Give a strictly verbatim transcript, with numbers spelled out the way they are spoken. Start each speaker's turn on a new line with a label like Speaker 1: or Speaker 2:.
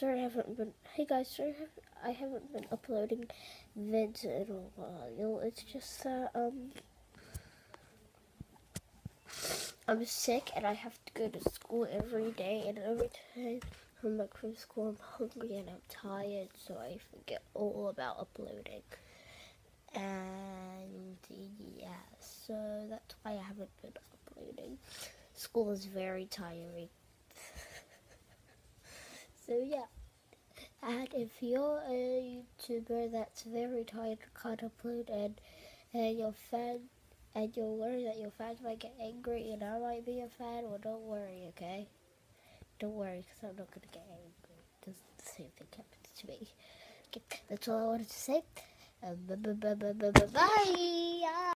Speaker 1: sorry I haven't been. Hey guys, sorry I haven't been uploading vids in a while. It's just that um, I'm sick and I have to go to school every day, and every time I'm back from school, I'm hungry and I'm tired, so I forget all about uploading. And yeah, so that's why I haven't been uploading. School is very tiring. So yeah, and if you're a YouTuber that's very tired and can't upload, and and your fan and you're worried that your fans might get angry and I might be a fan, well, don't worry, okay? Don't worry, because I'm not gonna get angry. Does the same thing happens to me? Okay, that's all I wanted to say. Um, bye.